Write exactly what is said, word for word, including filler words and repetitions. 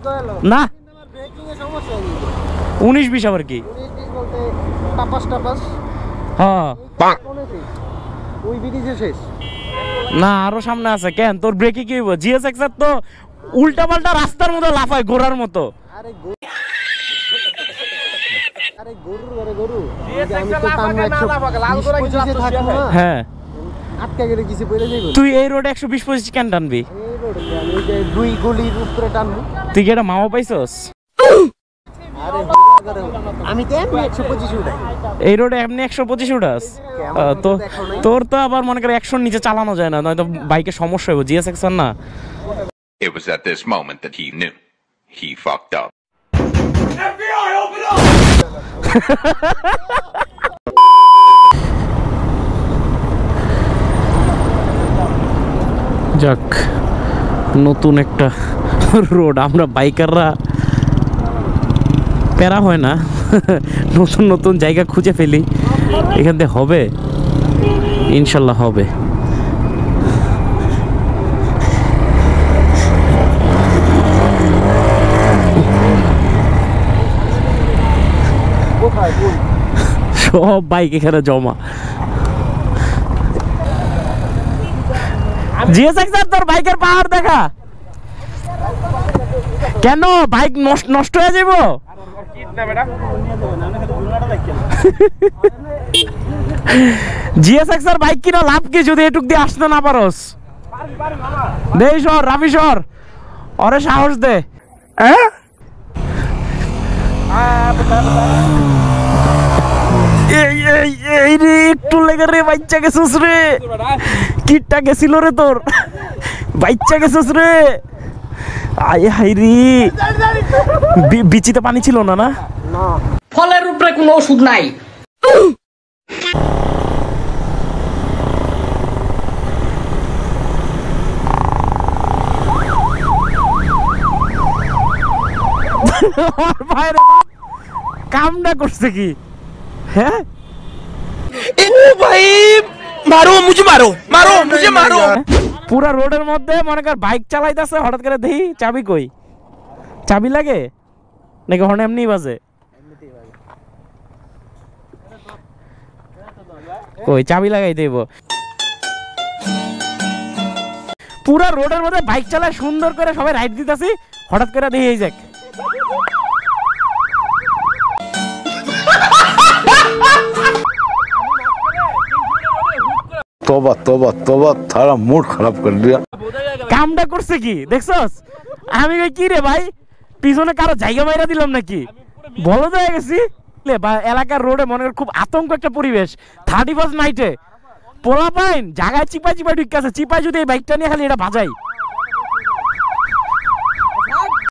না উনিশ বিশ আবার কি না আরো সামনে আছে কেন তোর ব্রেকে কি হইব জিএস এক্সার তো উল্টা পাল্টা রাস্তার মতো লাফায় ঘোড়ার মতো হ্যাঁ তুই এই রোডে একশো বিশ পঁচিশ কেন টানবি তুই কি এটা মামা পাইছস এই রোডে এমনি একশো পঁচিশ উঠাস তো তোর তো আবার মনে করে একশোর নিচে চালানো যায় না নয়তো বাইকের সমস্যা হবে জিএস এক্সার না It was at this moment that he knew he fucked up. F B I, open up! যাক নতুন একটা রোড আমরা বাইকাররা প্যারা হয় না নতুন নতুন জায়গা খুঁজে ফেলি এখান থেকে হবে ইনশাল্লাহ হবে সব বাইক এখানে জমা জিএস এক্সার তোর বাইকের পাহাড় দেখা কেন বাইক নষ্ট হয়ে যাব জিএস এক্সার বাইক কিনা লাভ কি যদি এটুক দিয়ে আসতে না পারোস দেই সর রাফি সর ওরে সাহস দে হ্যাঁ এই এই এই রে একটু লেগে রে বাচ্চা গেছিস রে কিটটা গেছিল রে তোর বাচ্চা গেছিস রে আয় হাই রে বিচিতে পানি ছিল না না ফলের উপরে কোনো ওষুধ নাই কামটা করছে কি হ্যাঁ ভাই মারো মুঝে মারো মারো মুঝে মারো পুরা রোডের মধ্যে মনে কর বাইক চালাইতেছে হঠাৎ করে দেখি চাবি কই চাবি লাগে নাকি হর্ন এমনি বাজে কই চাবি লাগাই দেব পুরা রোডের মধ্যে বাইক চালায় সুন্দর করে সবাই রাইড দিতেছি হঠাৎ করে দেখি এই যাক तोबा तोबा तोबा थारा मूड खराब कर दिया কামটা করছে কি দেখছস আমি কই কি রে ভাই পিছনে কারো জায়গা মাইরা দিলাম নাকি বলো তো হয়ে গেছি এলাকার রোডে মনে খুব আতঙ্ক একটা পরিবেশ থার্টি ফার্স্ট নাইটে পোলা পাইন জায়গায় চিপা চিপা ঢুকে আছে চিপাই যদি এই বাইকটা নিয়ে খালি এটা বাজাই